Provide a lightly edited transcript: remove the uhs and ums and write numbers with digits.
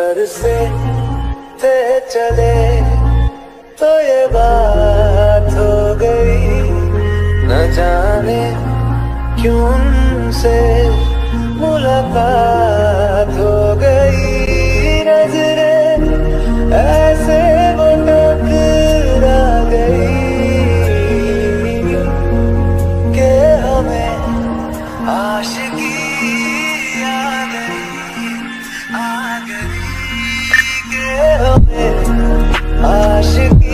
बरसे थे चले तो ये बात हो गई, न जाने क्यों उनसे मुलाकात हो गई। नजरें ऐसे वो टकरा गई कि हमें आशिकी आ गई कि हमें आशिकी